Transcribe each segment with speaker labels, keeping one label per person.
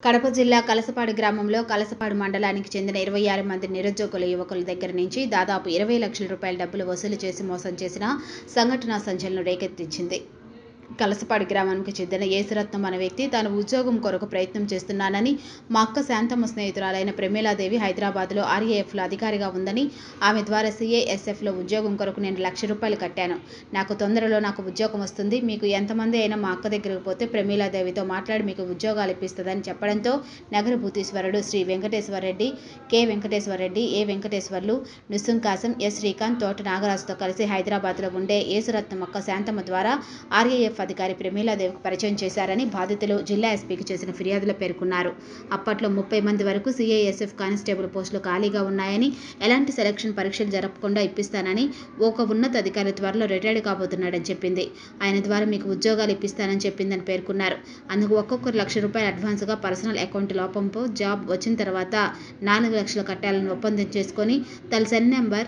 Speaker 1: కడప జిల్లా కలసపాడు గ్రామంలో కలసపాడు మండలానికి చెందిన 26 మంది నిరుద్యోగుల యువకుల దగ్గర నుంచి దాదాపు 20 లక్షల రూపాయల డబ్బులు వసూలు చేసి మోసం చేసిన సంఘటన సంచలనం రేకెత్తించింది. కలసపాడు గ్రామానికి చెందిన యేసురత్నం అనే వ్యక్తి తాను ఉద్యోగం కొరకు ప్రయత్నం చేస్తున్నానని, మా అక్క శాంతమ్మ స్నేహితురాలైన ప్రమీలాదేవి హైదరాబాద్లో RAFలో అధికారిగా ఉందని, ఆమె ద్వారా CASFలో ఉద్యోగం కొరకు నేను ₹1,00,000 కట్టాను. నాకు తొందరలో నాకు ఉద్యోగం వస్తుంది. మీకు ఎంతమంది అయినా మా అక్క దగ్గరకు పోతే ప్రమీలాదేవితో మాట్లాడి మీకు ఉద్యోగాలు ఇప్పిస్తుందని చెప్పడంతో నగర భూతీశ్వరుడు Shri Venkateswara Reddy, K Venkateswara Reddy, A Venkateswarlu, Nusum Kasam, S Srikanth, Thota నాగరాజుతో కలిసి హైదరాబాద్లో ఉండే యేసురత్నం అక్క శాంతమ్మ ద్వారా RAF అధికారి ప్రమీలాదేవికి పరిచయం చేశారని బాధితులు జిల్లా ఎస్పీకి చేసిన ఫిర్యాదులో పేర్కొన్నారు. అప్పట్లో 30 మంది వరకు CASF కానిస్టేబుల్ పోస్టులు ఖాళీగా ఉన్నాయని, ఎలాంటి సెలక్షన్ పరీక్షలు జరపకుండా ఇప్పిస్తానని, ఒక ఉన్నత అధికారి త్వరలో రిటైర్డ్ కాబోతున్నాడని చెప్పింది. ఆయన ద్వారా మీకు ఉద్యోగాలు ఇప్పిస్తానని చెప్పిందని పేర్కొన్నారు. అందుకు ఒక్కొక్కరు ₹1,00,000 అడ్వాన్స్గా పర్సనల్ అకౌంట్ లోపంతో జాబ్ వచ్చిన తర్వాత 4 లక్షలు కట్టాలని ఒప్పందం చేసుకొని తన సెల్ నెంబర్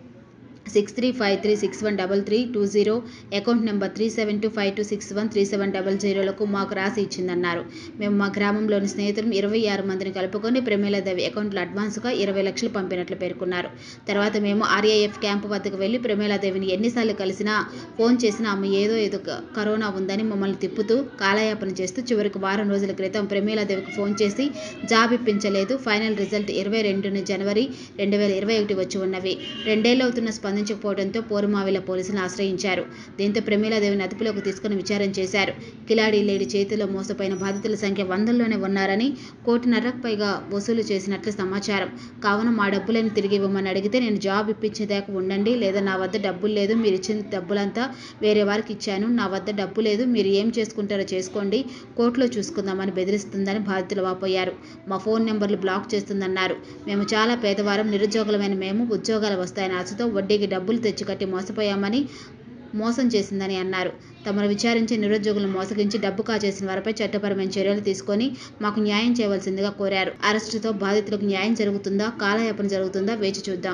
Speaker 1: 6353613320, అకౌంట్ నెంబర్ 3725261370లకు మాకు రాసి ఇచ్చిందన్నారు. మేము మా గ్రామంలోని స్నేహితులు 26 మందిని కలుపుకొని ప్రమీలాదేవి అకౌంట్లో అడ్వాన్స్గా 20 లక్షలు పంపినట్లు పేర్కొన్నారు. తర్వాత మేము RAF క్యాంపు వద్దకు వెళ్లి ప్రమీలాదేవిని ఎన్నిసార్లు కలిసినా, ఫోన్ చేసినా ఆమె ఏదో కరోనా ఉందని మమ్మల్ని తిప్పుతూ కాలయాపన చేస్తూ చివరికి వారం రోజుల క్రితం ప్రమీలాదేవికి ఫోన్ చేసి జాబ్ ఇప్పించలేదు. ఫైనల్ రిజల్ట్ 22 జనవరి 2021 వచ్చి ఉన్నవి. 2 ఏళ్లు అవుతున్న స్పందించకపోవడంతో పోరుమావిల పోలీసులను ఆశ్రయించారు. దీంతో ప్రమీలాదేవిని అదుపులోకి తీసుకుని విచారణ చేశారు. కిలాడీ లేడీ చేతిలో మోసపోయిన బాధితుల సంఖ్య వందల్లోనే ఉన్నారని, ₹1,50,00,000 పైగా వసూలు చేసినట్లు సమాచారం. కావున మా డబ్బులను తిరిగి ఇవ్వమని అడిగితే నేను జాబ్ ఇప్పించేదాకా ఉండండి, లేదా నా వద్ద డబ్బులు లేదు, మీరు ఇచ్చిన డబ్బులంతా వేరే వారికి ఇచ్చాను, నా వద్ద డబ్బు లేదు, మీరు ఏం చేసుకుంటారో చేసుకోండి, కోర్టులో చూసుకుందామని బెదిరిస్తుందని బాధితులు వాపోయారు. మా ఫోన్ నెంబర్లు బ్లాక్ చేస్తుందన్నారు. మేము చాలా పేదవారం, నిరుద్యోగులమైన మేము ఉద్యోగాలు వస్తాయని ఆశతో వడ్డీకి డబ్బులు తెచ్చికట్టి మోసం చేసిందని అన్నారు. తమను విచారించి నిరుద్యోగులను మోసగించి డబ్బు కాజేసిన వారిపై చట్టపరమైన చర్యలు తీసుకొని మాకు న్యాయం చేయవలసిందిగా కోరారు. అరెస్టుతో బాధితులకు న్యాయం జరుగుతుందా, కాలయాపన జరుగుతుందా వేచి చూద్దాం.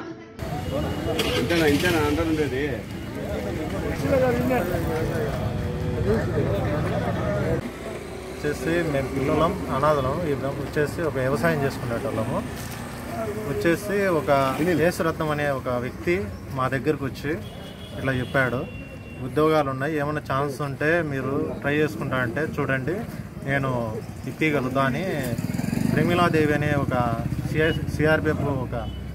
Speaker 2: వచ్చేసి మేము పిల్లలం, అనాథలం. వచ్చేసి ఒక వ్యవసాయం చేసుకునేటోళ్ళము. వచ్చేసి ఒక యేసురత్నం అనే ఒక వ్యక్తి మా దగ్గరకు వచ్చి ఇట్లా చెప్పాడు, ఉద్యోగాలు ఉన్నాయి, ఏమైనా ఛాన్స్ ఉంటే మీరు ట్రై చేసుకుంటా అంటే చూడండి, నేను ఇప్పగలుగుతా అని ప్రమీలాదేవి అనే ఒక CRPF ఒక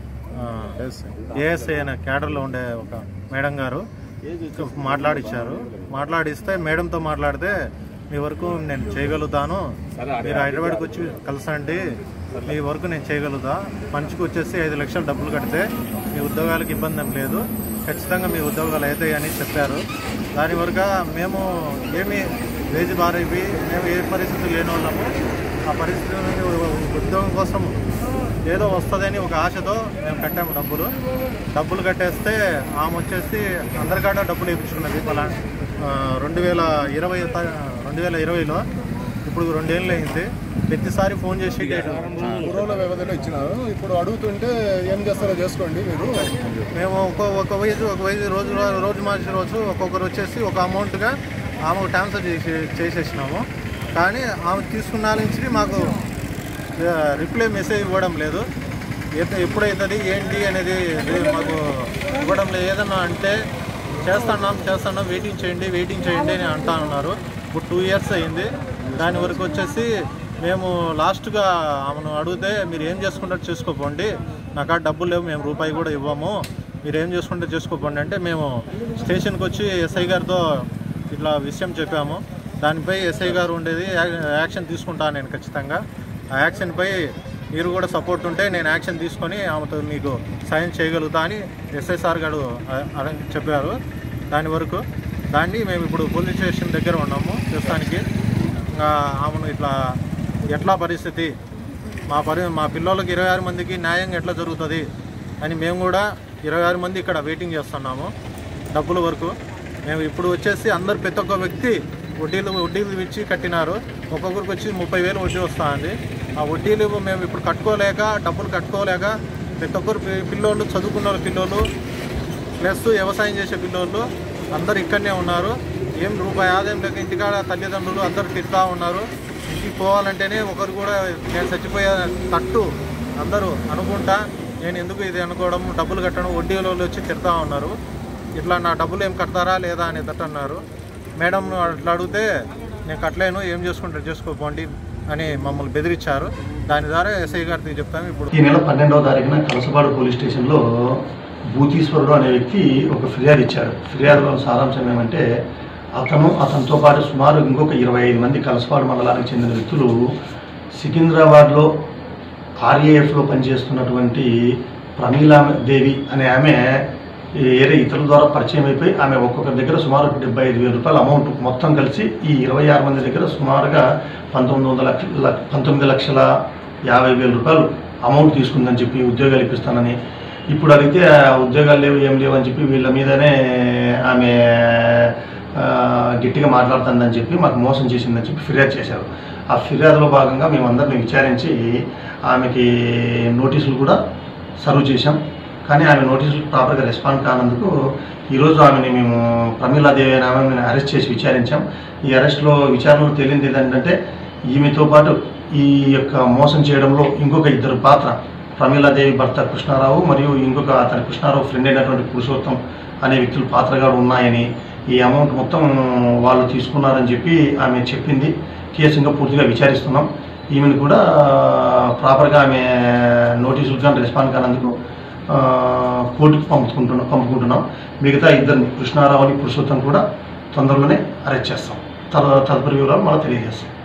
Speaker 2: ASI అనే క్యాడర్లో ఉండే ఒక మేడం గారు మాట్లాడిచ్చారు. మాట్లాడిస్తే మేడంతో మాట్లాడితే మీ వరకు నేను చేయగలుగుతాను, మీరు హైదరాబాద్కి వచ్చి కలిసండి, మీ వరకు నేను చేయగలుగుతా, మంచికి వచ్చేసి 5 లక్షలు డబ్బులు కడితే మీ ఉద్యోగాలకు ఇబ్బంది ఏం లేదు, ఖచ్చితంగా మీ ఉద్యోగాలు అవుతాయి అని చెప్పారు. దాని వరకు మేము ఏమి వేజీ బారైపోయి మేము ఏ పరిస్థితి లేని వాళ్ళము, ఆ పరిస్థితి ఉద్యోగం కోసం ఏదో వస్తుందని ఒక ఆశతో మేము కట్టాము. డబ్బులు కట్టేస్తే ఆమె వచ్చేసి అందరికాడ డబ్బులు వేయించుకున్నది. 2020లో ఇప్పుడు 2 ఏళ్ళు అయింది. ప్రతిసారి ఫోన్ చేసి
Speaker 3: రోజుల వ్యవధిలో ఇచ్చినారు. ఇప్పుడు అడుగుతుంటే ఏం చేస్తారో చేసుకోండి మీరు.
Speaker 2: మేము ఒక వయసు రోజు మార్చి రోజు ఒక్కొక్కరు వచ్చేసి ఒక అమౌంట్గా ఆమె ట్రాన్స్ఫర్ చేసేసినాము. కానీ ఆమె తీసుకున్న నుంచి మాకు రిప్లై మెసేజ్ ఇవ్వడం లేదు. ఎప్పుడైతుంది ఏంటి అనేది మాకు ఇవ్వడం లేదు. ఏదన్నా అంటే చేస్తున్నాం వెయిటింగ్ చేయండి అని అంటా ఉన్నారు. ఇప్పుడు 2 ఇయర్స్ అయింది. దాని వరకు వచ్చేసి మేము లాస్ట్గా ఆమెను అడిగితే మీరు ఏం చేసుకుంటారో చేసుకోపోండి, నాకు డబ్బులు లేవు, మేము రూపాయి కూడా ఇవ్వము, మీరు ఏం చేసుకుంటే చేసుకోపోండి అంటే మేము స్టేషన్కి వచ్చి SI గారితో ఇట్లా విషయం చెప్పాము. దానిపై SI గారు ఉండేది యాక్షన్ తీసుకుంటాను నేను ఖచ్చితంగా. ఆ యాక్షన్పై మీరు కూడా సపోర్ట్ ఉంటే నేను యాక్షన్ తీసుకొని ఆమెతో మీకు సాయం చేయగలుగుతా అని SI సార్ గారు చెప్పారు. దాన్ని మేము ఇప్పుడు పోలీస్ స్టేషన్ దగ్గర ఉన్నాము ప్రస్తుతానికి. ఆమెను ఎట్లా పరిస్థితి, మా పిల్లలకి 26 మందికి న్యాయంగా ఎట్లా జరుగుతుంది అని మేము కూడా 26 మంది ఇక్కడ వెయిటింగ్ చేస్తున్నాము డబ్బుల వరకు. మేము ఇప్పుడు వచ్చేసి ప్రతి ఒక్క వ్యక్తి వడ్డీలు ఇచ్చి కట్టినారు. ఒక్కొక్కరికి వచ్చి 30,000 వడ్డీ వస్తుంది. ఆ వడ్డీలు మేము ఇప్పుడు డబ్బులు కట్టుకోలేక ప్రతి ఒక్కరు పిల్లోళ్ళు, చదువుకున్న పిల్లోళ్ళు ప్లస్ వ్యవసాయం చేసే పిల్లోళ్ళు అందరు ఇక్కడనే ఉన్నారు. ఏం రూపాయి ఆదాయం లేక ఇంటికాడ తల్లిదండ్రులు అందరూ తిరుగుతూ ఉన్నారు. ఇంటికి పోవాలంటేనే ఒకరు కూడా నేను చచ్చిపోయే తట్టు అందరూ అనుకుంటా నేను ఎందుకు ఇది అనుకోవడం, డబ్బులు కట్టడం, వడ్డీలో వచ్చి తిడతా ఉన్నారు. ఇట్లా నా డబ్బులు ఏం కడతారా లేదా అని తట్టు అన్నారు. మేడం అట్లా అడిగితే నేను కట్టలేను, ఏం చేసుకుంటారు చేసుకోపోండి అని మమ్మల్ని బెదిరించారు. దాని ద్వారా ఎస్ఐ గారికి చెప్తాము. ఇప్పుడు
Speaker 4: ఈ నెల 12వ తారీఖున కలసపాడు పోలీస్ స్టేషన్లో భూతీశ్వరుడు అనే వ్యక్తి ఒక ఫిర్యాదు ఇచ్చాడు. ఫిర్యాదులో సారాంశం ఏమంటే అతనితో పాటు సుమారు ఇంకొక 25 మంది కలసపాడు మండలానికి చెందిన వ్యక్తులు సికింద్రాబాద్లో ఆర్ఏఎఫ్లో పనిచేస్తున్నటువంటి ప్రమీలాదేవి అనే ఆమె వేరే ఇతరుల ద్వారా పరిచయం అయిపోయి ఆమె ఒక్కొక్కరి దగ్గర సుమారు 75,000 రూపాయల అమౌంట్ మొత్తం కలిసి ఈ 26 మంది దగ్గర సుమారుగా 19,50,000 రూపాయలు అమౌంట్ తీసుకుందని చెప్పి ఉద్యోగాలు ఇప్పిస్తానని, ఇప్పుడు అడిగితే ఉద్యోగాలు లేవు ఏం లేవు అని చెప్పి వీళ్ళ మీదనే ఆమె గట్టిగా మాట్లాడుతుందని చెప్పి మాకు మోసం చేసిందని చెప్పి ఫిర్యాదు చేశారు. ఆ ఫిర్యాదులో భాగంగా మేమందరిని విచారించి ఆమెకి నోటీసులు కూడా సర్వ్ చేశాం. కానీ ఆమె నోటీసులు ప్రాపర్గా రెస్పాండ్ కానందుకు ఈరోజు ఆమెని మేము ప్రమీలాదేవి అనే ఆమెను అరెస్ట్ చేసి విచారించాం. ఈ అరెస్ట్లో విచారణలో తేలింది ఏంటంటే ఈమెతో పాటు ఈ యొక్క మోసం చేయడంలో ఇంకొక 2 పాత్ర, ప్రమీలాదేవి భర్త కృష్ణారావు మరియు ఇంకొక అతని కృష్ణారావు ఫ్రెండ్ అయినటువంటి పురుషోత్తం అనే వ్యక్తులు పాత్రగా ఉన్నాయని, ఈ అమౌంట్ మొత్తం వాళ్ళు తీసుకున్నారని చెప్పి ఆమె చెప్పింది. కేసు ఇంకా పూర్తిగా విచారిస్తున్నాం. ఈమెను కూడా ప్రాపర్గా ఆమె నోటీసులు కానీ రెస్పాండ్ కానందుకు కోర్టుకు పంపుకుంటున్నాం. మిగతా 2 కృష్ణారావుని పురుషోత్తం కూడా తొందరలోనే అరెస్ట్ చేస్తాం. తదుపరి వివరాలు మనం తెలియజేస్తాం.